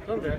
Sådan der.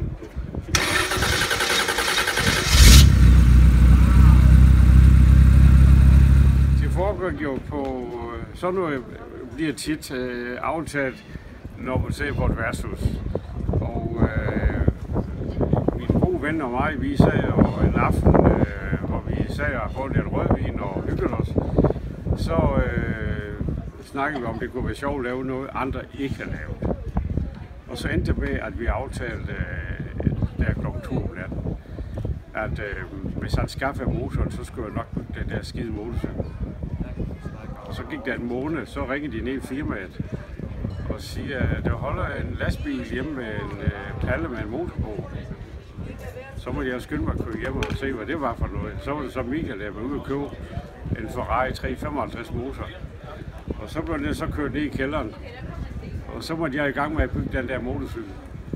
Det foregår jo på sådan noget bliver tit aftalt, når man ser på et værtshus. Og min gode ven og mig, vi sad jo en aften, hvor vi sad og fået lidt rødvin og hyggede os. Så snakkede vi om, det kunne være sjovt at lave noget, andre ikke har lavet. Og så endte det med, at vi aftalte der klokken 2 om natten, at hvis han skaffede motoren, så skulle jeg nok bygge den der skide motorcykel. Og så gik der en måned, så ringede de ned i firmaet og siger, at der holder en lastbil hjemme med en palle med en motor på. Så må jeg skynde mig at køre hjem og se, hvad det var for noget. Så var det så Michael, der var ude og købe en Ferrari 355 motor. Og så blev det så kørt ned i kælderen. Og så måtte jeg i gang med at bygge den der motorcykel.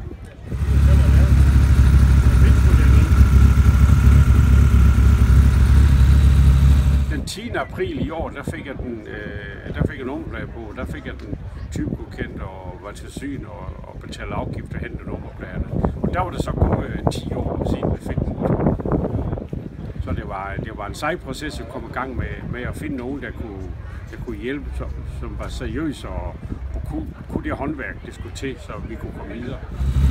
Den 10. april i år, der fik jeg en nummerplade på. Der fik jeg den typegodkendt og var til syn og betalte afgift og hente nummerpladerne. Og der var det så gået 10 år siden vi fik den motor. Så det var en sej proces at komme i gang med at finde nogen, der kunne hjælpe, som var seriøse og kunne det håndværk, det skulle til, så vi kunne komme videre.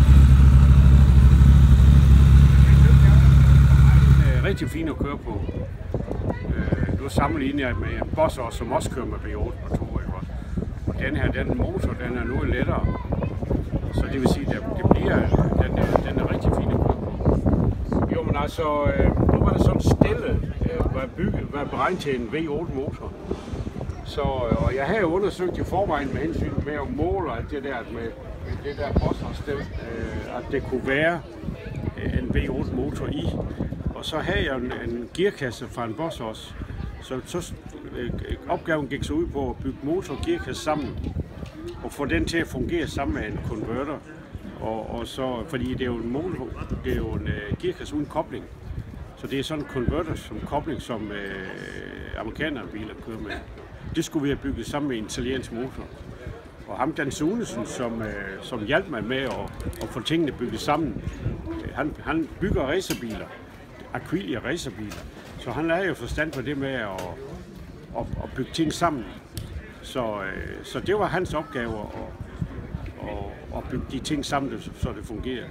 Det er rigtig fint at køre på. Nu sammenligner jeg med en Boss, som også kører med V8 motor. Og den her, den motor, den er nu lettere. Så det vil sige, at den er rigtig fin at køre på. Jo, men altså, nu var det sådan stille, var beregnet til en V8 motor. Så, og jeg havde undersøgt i forvejen med hensyn med at måle alt det der med det der Boss-stel, at det kunne være en V8 motor i. Og så havde jeg en gearkasse fra en Boss også. Så opgaven gik så ud på at bygge motor og gearkasse sammen og få den til at fungere sammen med en konverter. Og så, fordi det er jo en motor, det er jo en gearkasse uden kobling. Så det er sådan en konverter som kobling, som amerikanerne biler kører med. Det skulle vi have bygget sammen med en italiensk motor. Og ham, Dan Sunesen, som hjalp mig med at få tingene bygget sammen, han bygger racerbiler, Aquilia racerbiler. Så han havde jo forstand på det med at bygge ting sammen. Så det var hans opgave at bygge de ting sammen, så det fungerer.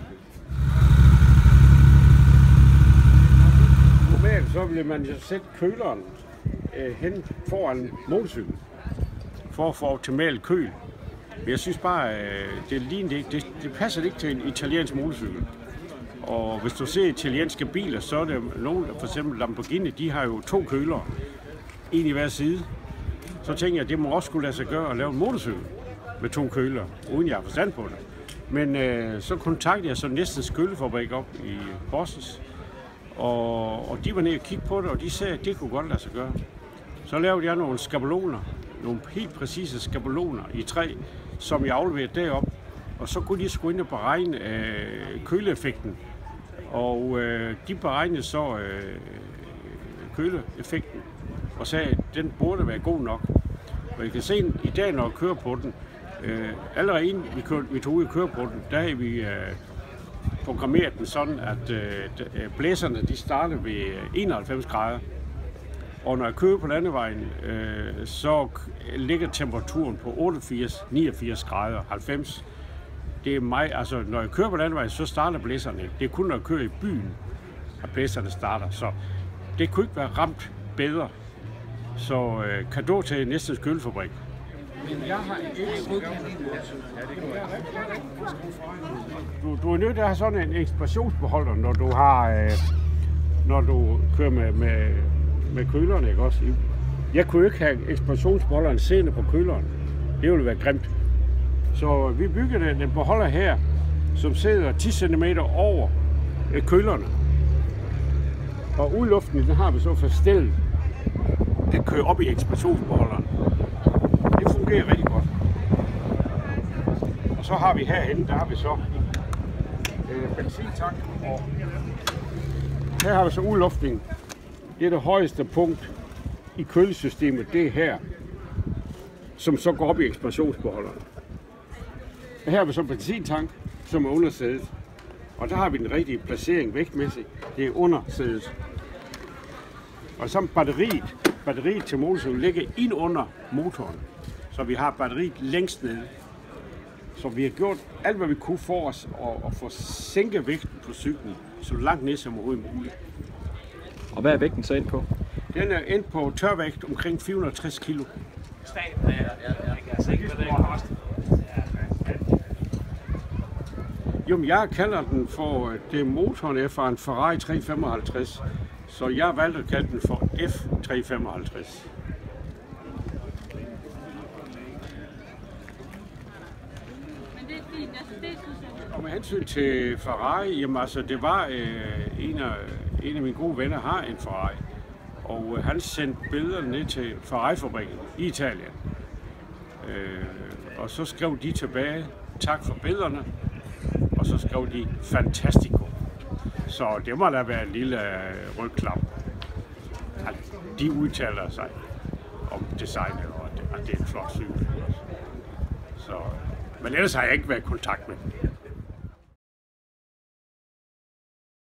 Normalt så ville man jo sætte køleren hen foran motorcyklen for at få optimal køl. Men jeg synes bare, det passer ikke til en italiensk motorcykel. Og hvis du ser italienske biler, så er det nogle, for eksempel Lamborghini, de har jo 2 kølere, en i hver side. Så tænker jeg, at det må også skulle lade sig gøre at lave en motorcykel med 2 kølere, uden jeg har forstand på det. Men så kontaktede jeg så Næstens kølefabrik op i Horsens, og de var nede og kigge på det, og de sagde, at det kunne godt lade sig gøre. Så lavede jeg nogle skabeloner, nogle helt præcise skabeloner i træ, som jeg afleverede derop. Og så kunne de sgu ind og beregne køleeffekten. Og de beregnede så køleeffekten og sagde, at den burde være god nok. Og I kan se i dag, når jeg kører på den, allerede inden vi tog ud og køre på den, der har vi programmeret den sådan, at blæserne de starter ved 91 grader. Og når jeg kører på landevejen, så ligger temperaturen på 88-89 grader, 90. Det er mig, altså når jeg kører på landevejen, så starter blæserne ikke. Det er kun når jeg kører i byen, at blæserne starter. Så det kunne ikke være ramt bedre. Så cadeau til Næstens kølefabrik. Men jeg har ikke du er nødt til at have sådan en ekspressionsbeholder, når du kører med kølerne, ikke også? Jeg kunne ikke have ekspressionsbeholderen siddende på køleren. Det ville være grimt. Så vi byggede en beholder her, som sidder 10 cm over kølerne. Og udluften, den har vi så forstillet. Den kører op i ekspressionsbeholderen. Det fungerer rigtig godt. Og så har vi herhenne, der har vi så benzintank. Og her har vi så udluftning. Det er det højeste punkt i kølesystemet, det er her, som så går op i ekspressionsbeholderen. Her har vi så benzintank, som er under sædet. Og der har vi den rigtige placering vægtmæssigt. Det er under sædet. Og så batteriet til motorcyklen ligger ind under motoren. Så vi har batteriet længst nede. Så vi har gjort alt, hvad vi kunne for os at få sænket vægten på cyklen, så langt ned som overhovedet muligt. Og hvad er vægten så ind på? Den er endt på tørvægt omkring 460 kilo. Jo, jeg kalder den for, det motoren er fra en Ferrari 355, så jeg valgte at kalde den for F355. Og med hensyn til Ferrari, jamen altså, det var en af mine gode venner har en Ferrari, og han sendte billederne ned til Ferrari-fabrikken i Italien. Og så skrev de tilbage, tak for billederne, og så skrev de fantastico. Så det må da være en lille rygklap. De udtaler sig om designet, og at det er en flot cykel. Så, men ellers har jeg ikke været i kontakt med dem.